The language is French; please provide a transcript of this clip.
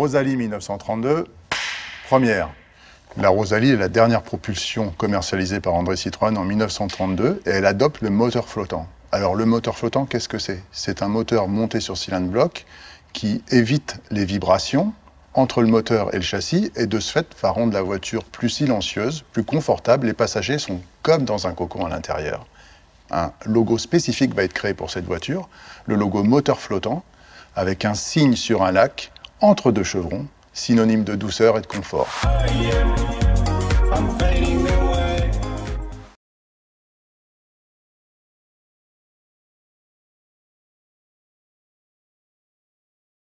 Rosalie 1932, première. La Rosalie est la dernière propulsion commercialisée par André Citroën en 1932 et elle adopte le moteur flottant. Alors le moteur flottant, qu'est-ce que c'est? C'est un moteur monté sur cylindre bloc qui évite les vibrations entre le moteur et le châssis et de ce fait va rendre la voiture plus silencieuse, plus confortable. Les passagers sont comme dans un cocon à l'intérieur. Un logo spécifique va être créé pour cette voiture, le logo moteur flottant, avec un signe sur un lac entre deux chevrons, synonyme de douceur et de confort.